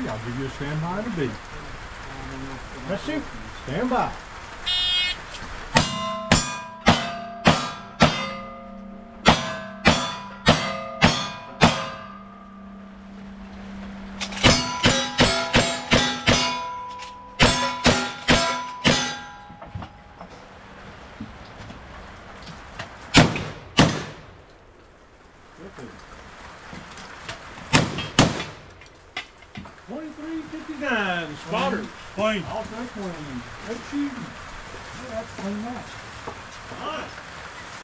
ready, I'll give you a standby and a beat. Let's shoot. Stand by. Okay. 2359 spotters. Clean. All take one. Let's shoot. Yeah, that's clean match. Nice.